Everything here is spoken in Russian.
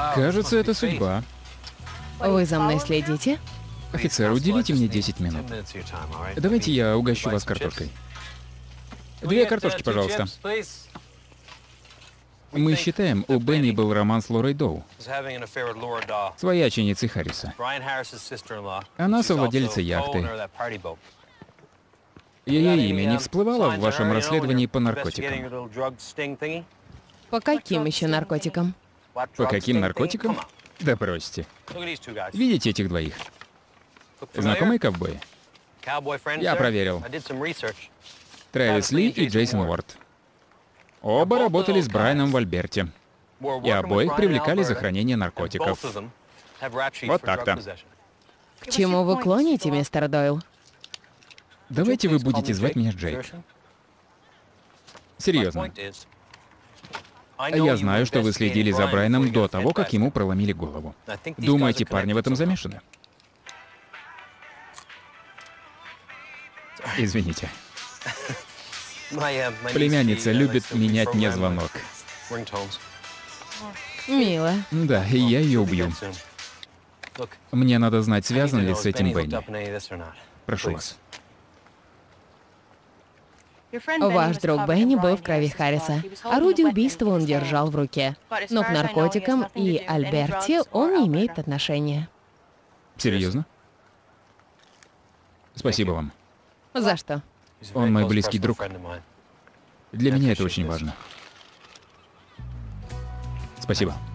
Кажется, это судьба. Вы за мной следите? Офицер, уделите мне 10 минут. Давайте я угощу вас картошкой. 2 картошки, пожалуйста. Мы считаем, у Бенни был роман с Лорой Доу, свояченицей Харриса. Она совладельца яхты. Ее имя не всплывало в вашем расследовании по наркотикам? По каким еще наркотикам? По каким наркотикам? Да бросьте. Видите этих двоих? Знакомые ковбои? Я проверил. Трэвис Ли и Джейсон Уорд. Оба работали с Брайаном в Альберте. И обоих привлекали за хранение наркотиков. Вот так-то. К чему вы клоните, мистер Дойл? Давайте вы будете звать меня Джейк. Серьезно. Я знаю, что вы следили за Брайаном до того, как ему проломили голову. Думаете, парни в этом замешаны? Извините. Племянница любит менять мне звонок. Мило. Да, и я ее убью. Мне надо знать, связан ли с этим Бенни. Прошу вас. Ваш друг Бенни был в крови Харриса. Орудие убийства он держал в руке. Но к наркотикам и Альберте он не имеет отношения. Серьезно? Спасибо вам. За что? Он мой близкий друг. Для меня это очень важно. Спасибо.